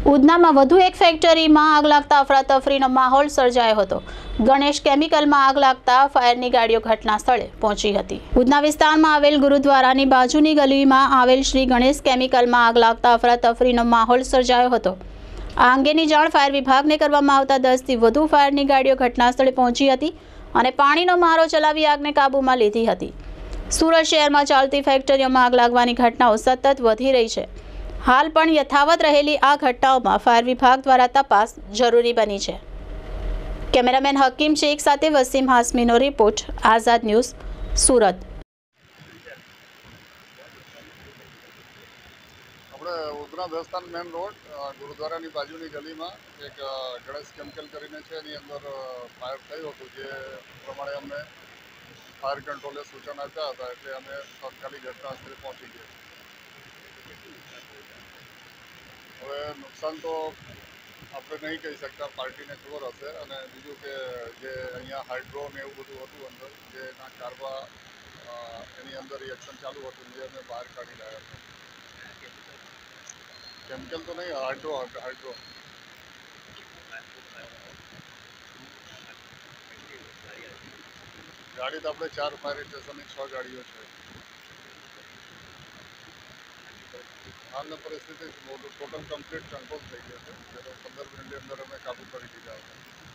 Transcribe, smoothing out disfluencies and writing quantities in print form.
ઉધનામાં વધુ એક ફેક્ટરીમાં આગ લાગતા અફરાતફરીનો માહોલ સર્જાયો હતો. ગણેશ કેમિકલમાં આગ લાગતા ફાયરની ગાડીઓ ઘટના સ્થળે પહોંચી હતી. ઉધના વિસ્તારમાં આવેલ ગુરુદ્વારાની બાજુની ગલીમાં આવેલ શ્રી ગણેશ કેમિકલમાં આગ લાગતા અફરાતફરીનો માહોલ સર્જાયો હતો. આ અંગેની જાણ ફાયર વિભાગને કરવામાં આવતા 10થી વધુ ફાયરની ગાડીઓ ઘટના સ્થળે પહોંચી હતી અને પાણીનો મારો ચલાવી આગને કાબૂમાં લીધી હતી. સુરત શહેરમાં ચાલતી ફેક્ટરીઓમાં આગ લાગવાની ઘટનાઓ સતત વધી રહી છે. હાલ પણ યથાવત રહેલી આ ઘટનાઓમાં ફાયર વિભાગ દ્વારા તપાસ જરૂરી બની છે. કેમેરામેન હકીમ શેખ સાથે વસીમ હાસમીનો રિપોર્ટ, આઝાદ ન્યૂઝ, સુરત. આપણે ઉધના દેવસ્થાન મેન રોડ ગુરુદ્વારાની બાજુની ગલીમાં એક ગણેશ કેમિકલ કરીને છે, એની અંદર ફાયર થયું હતું. જે પ્રમાણે અમને ફાયર કંટ્રોલે સૂચન આપ્યા હતા એટલે અમે તાત્કાલિક ઘટના સ્થળે પહોંચી ગયા. હવે નુકસાન તો આપણે નહીં કહી શકતા, પાર્ટીને ખબર હશે. અને બીજું કે જે અહીંયા હાઇડ્રો ને એવું બધું હતું અંદર, જેના કારવા એની અંદર રિએક્શન ચાલુ હતું, જે અમે બહાર કાઢી રહ્યા હતા. કેમિકલ તો નહીં, હાઇડ્રો. ગાડી તો આપણે 4 ફાયર સ્ટેશનની 6 ગાડીઓ છે. હાલની પરિસ્થિતિ ટોટલ કમ્પ્લીટ કંટ્રોલ થઈ ગયો છે. 15 મિનિટની અંદર અમે કાબૂ કરી દીધા હતા.